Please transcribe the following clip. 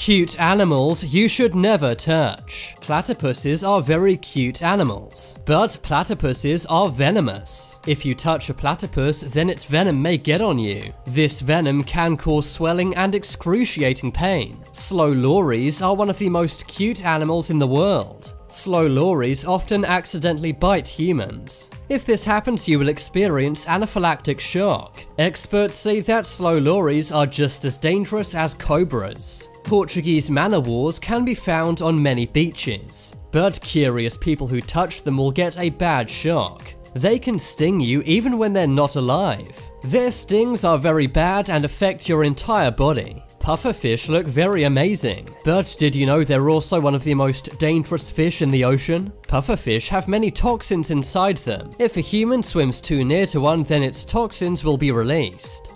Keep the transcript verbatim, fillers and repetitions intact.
Cute animals you should never touch. Platypuses are very cute animals, but platypuses are venomous. If you touch a platypus, then its venom may get on you. This venom can cause swelling and excruciating pain. Slow lories are one of the most cute animals in the world. Slow lories often accidentally bite humans. If this happens, you will experience anaphylactic shock. Experts say that slow lories are just as dangerous as cobras. Portuguese man-o'-wars can be found on many beaches, but curious people who touch them will get a bad shock. They can sting you even when they're not alive. Their stings are very bad and affect your entire body. Pufferfish look very amazing, but did you know they're also one of the most dangerous fish in the ocean? Pufferfish have many toxins inside them. If a human swims too near to one, then its toxins will be released.